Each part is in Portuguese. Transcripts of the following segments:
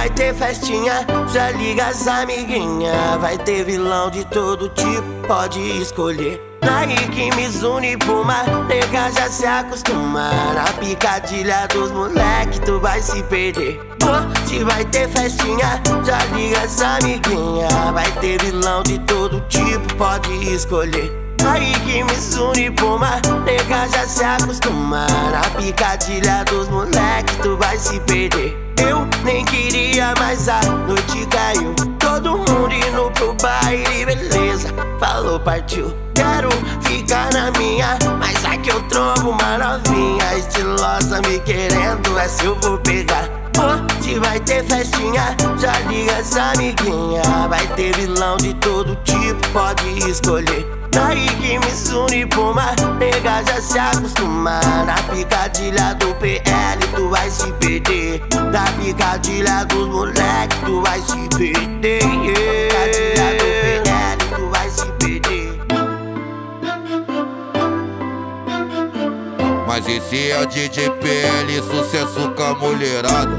vai ter festinha, já liga as amiguinha. Vai ter vilão de todo tipo, pode escolher. Nike, Mizuno e Puma, nega já se acostuma. Na picadilha dos moleque tu vai se perder. Hoje vai ter festinha, já liga as amiguinha. Vai ter vilão de todo tipo, pode escolher. Nike, Mizuno e Puma, nega já se acostuma. Na picadilha dos moleque tu vai se perder. Eu nem queria, mas a noite caiu. Todo mundo indo pro baile, beleza, falou, partiu. Quero ficar na minha, mas aqui eu trombo uma novinha estilosa me querendo, essa eu vou pegar. Hoje vai ter festinha, já liga as amiguinha. Vai ter vilão de todo tipo, pode escolher. Nike, Mizuno e Puma, nega já se acostuma. Na picadilha do PL tu vai se perder. Na picadilha dos moleque tu vai se perder. Picadilha do PL tu vai se perder. Mas esse é o DJ PL, sucesso com a mulherada.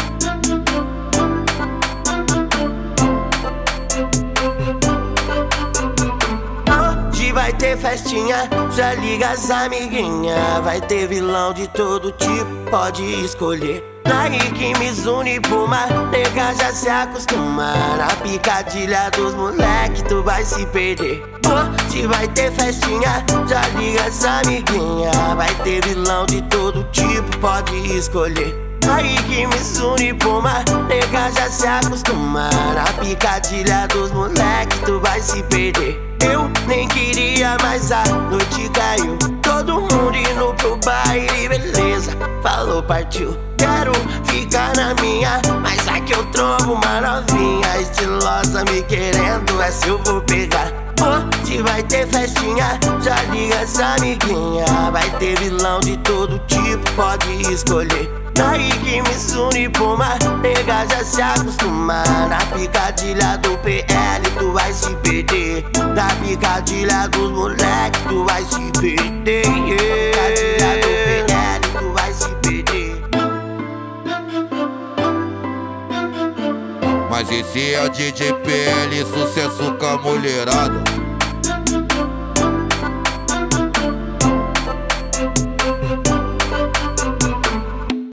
Vai ter festinha, já liga as amiguinha. Vai ter vilão de todo tipo, pode escolher. Nike, Mizuno e Puma, nega já se acostuma. Na picadilha dos moleque tu vai se perder. Hoje vai ter festinha, já liga as amiguinha. Vai ter vilão de todo tipo, pode escolher. Nike, Mizuno e Puma, nega já se acostuma. Na picadilha dos moleque tu vai se perder. Eu nem queria, mas a noite caiu. Todo mundo indo pro baile, beleza, falou, partiu. Quero ficar na minha, mas aqui eu trombo uma novinha estilosa me querendo, essa eu vou pegar. Hoje vai ter festinha, já liga as amiguinha. Vai ter vilão de todo tipo, pode escolher. Nike, Mizuno e Puma, nega já se acostuma. Na picadilha do PL tu vai se perder. Na picadilha dos moleque tu vai se perder. Picadilha do PL tu vai se perder. Mas esse é o DJ PL, sucesso com a mulherada.